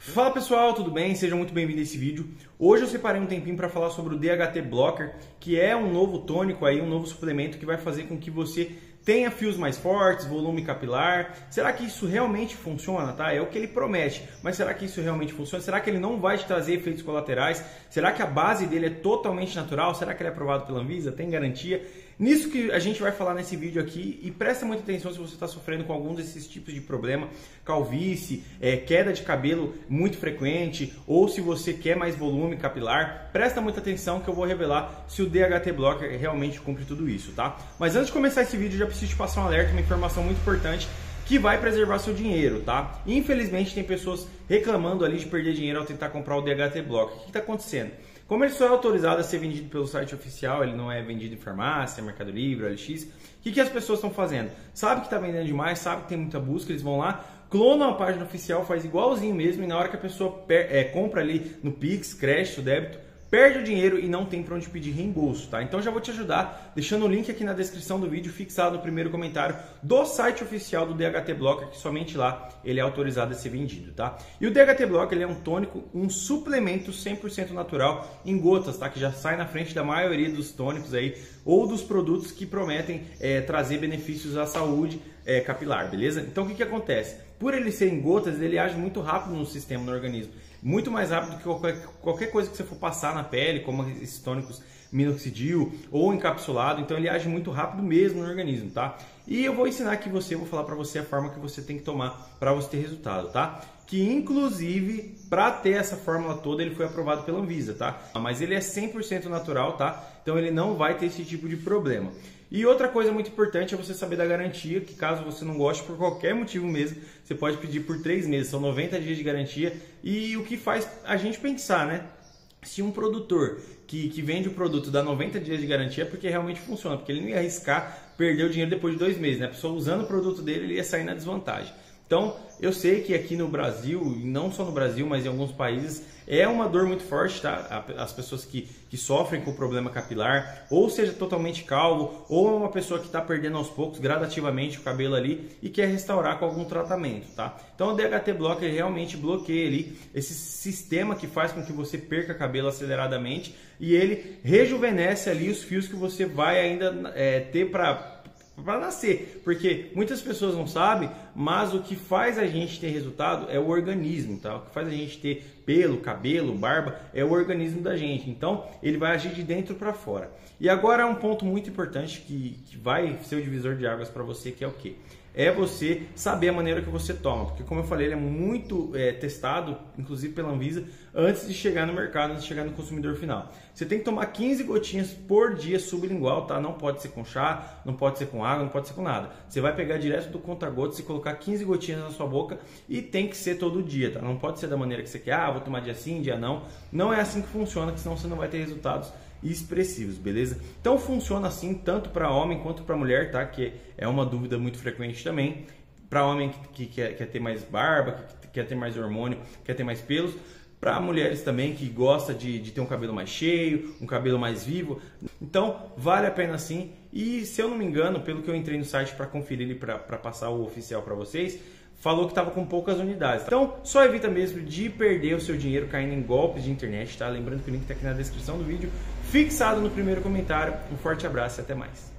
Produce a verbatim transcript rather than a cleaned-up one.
Fala pessoal, tudo bem? Sejam muito bem-vindos a esse vídeo. Hoje eu separei um tempinho para falar sobre o D H T Blocker, que é um novo tônico aí, um novo suplemento que vai fazer com que você tenha fios mais fortes, volume capilar. Será que isso realmente funciona, tá? É o que ele promete, mas será que isso realmente funciona? Será que ele não vai te trazer efeitos colaterais? Será que a base dele é totalmente natural? Será que ele é aprovado pela Anvisa? Tem garantia? Nisso que a gente vai falar nesse vídeo aqui, e presta muita atenção se você está sofrendo com algum desses tipos de problema, calvície, é, queda de cabelo muito frequente, ou se você quer mais volume capilar, presta muita atenção que eu vou revelar se o D H T Blocker realmente cumpre tudo isso, tá? Mas antes de começar esse vídeo, já preciso te passar um alerta, uma informação muito importante que vai preservar seu dinheiro, tá? Infelizmente tem pessoas reclamando ali de perder dinheiro ao tentar comprar o D H T Blocker. O que está acontecendo? Como ele só é autorizado a ser vendido pelo site oficial, ele não é vendido em farmácia, Mercado Livre, O L X, o que, que as pessoas estão fazendo? Sabe que está vendendo demais, sabe que tem muita busca, eles vão lá, clonam a página oficial, faz igualzinho mesmo, e na hora que a pessoa é, compra ali no Pix, crédito, débito, perde o dinheiro e não tem para onde pedir reembolso, tá? Então já vou te ajudar, deixando o link aqui na descrição do vídeo, fixado no primeiro comentário do site oficial do D H T Blocker, que somente lá ele é autorizado a ser vendido, tá? E o D H T Blocker ele é um tônico, um suplemento cem por cento natural em gotas, tá? Que já sai na frente da maioria dos tônicos aí, ou dos produtos que prometem é, trazer benefícios à saúde é, capilar, beleza? Então o que que acontece? Por ele ser em gotas, ele age muito rápido no sistema, no organismo. Muito mais rápido que qualquer, qualquer coisa que você for passar na pele, como esses tônicos minoxidil ou encapsulado. Então ele age muito rápido mesmo no organismo, tá? E eu vou ensinar aqui você, vou falar para você a forma que você tem que tomar para você ter resultado, tá? Que inclusive, para ter essa fórmula toda, ele foi aprovado pela Anvisa, tá? Mas ele é cem por cento natural, tá? Então ele não vai ter esse tipo de problema. E outra coisa muito importante é você saber da garantia, que caso você não goste por qualquer motivo mesmo, você pode pedir por três meses, são noventa dias de garantia. E o que faz a gente pensar, né? Se um produtor que, que vende o produto dá noventa dias de garantia é porque realmente funciona, porque ele não ia arriscar perder o dinheiro depois de dois meses, né? A pessoa usando o produto dele, ele ia sair na desvantagem. Então, eu sei que aqui no Brasil, e não só no Brasil, mas em alguns países, é uma dor muito forte, tá? As pessoas que, que sofrem com problema capilar, ou seja, totalmente calvo, ou uma pessoa que está perdendo aos poucos, gradativamente, o cabelo ali e quer restaurar com algum tratamento, tá? Então, o D H T Blocker realmente bloqueia ali esse sistema que faz com que você perca cabelo aceleradamente e ele rejuvenesce ali os fios que você vai ainda é, ter para para nascer, porque muitas pessoas não sabem, mas o que faz a gente ter resultado é o organismo, tá? O que faz a gente ter pelo, cabelo, barba é o organismo da gente. Então ele vai agir de dentro para fora. E agora um ponto muito importante que, que vai ser o divisor de águas para você, que é o quê? É você saber a maneira que você toma, porque como eu falei, ele é muito é, testado, inclusive pela Anvisa, antes de chegar no mercado, antes de chegar no consumidor final. Você tem que tomar quinze gotinhas por dia sublingual, tá? Não pode ser com chá, não pode ser com água, não pode ser com nada. Você vai pegar direto do conta-gotas e colocar quinze gotinhas na sua boca e tem que ser todo dia, tá? Não pode ser da maneira que você quer, ah, vou tomar dia sim, dia não. Não é assim que funciona, que senão você não vai ter resultados expressivos, beleza? Então funciona assim tanto para homem quanto para mulher, tá? Que é uma dúvida muito frequente também. Para homem que, que quer, quer ter mais barba, que quer ter mais hormônio, quer ter mais pelos. Para mulheres também que gosta de, de ter um cabelo mais cheio, um cabelo mais vivo. Então vale a pena sim. E se eu não me engano, pelo que eu entrei no site para conferir e para passar o oficial para vocês, falou que estava com poucas unidades. Então, só evita mesmo de perder o seu dinheiro caindo em golpes de internet, tá? Lembrando que o link está aqui na descrição do vídeo, fixado no primeiro comentário. Um forte abraço e até mais.